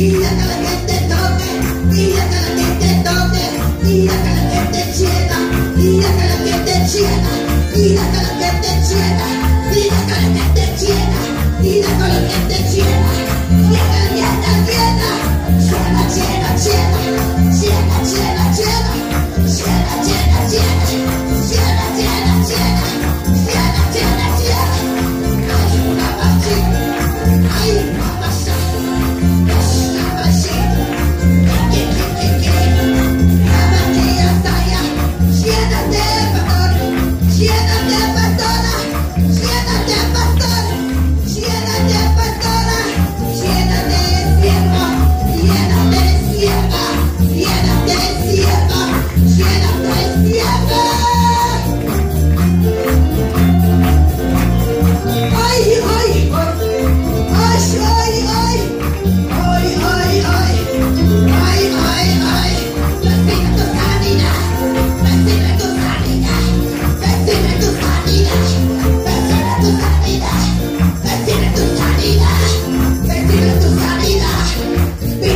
y déjala que te toque, y déjala que te toque, y déjala que te llena, y déjala que te llena, y déjala que te llena, y déjala que te llena, y déjala que te llena, llena, llena, llena, llena, llena, llena, llena, llena, llena, llena, llena, llena, llena, llena, llena, llena, llena, llena. Hay una vacía, hay una vacía, es una vacía. La vacía está allá, llénate, pastor, llénate, pastora, llénate, pastor, llénate, pastora, llénate, sierva, llénate, sierva, llénate, sierva, llénate, sierva. Ay, ay, ay, ay, ay, ay, ay, ay, ay, ay, ay, ay, recibe tu sanidad, recibe tu sanidad, recibe tu sanidad, recibe tu sanidad, recibe tu sanidad, recibe tu sanidad,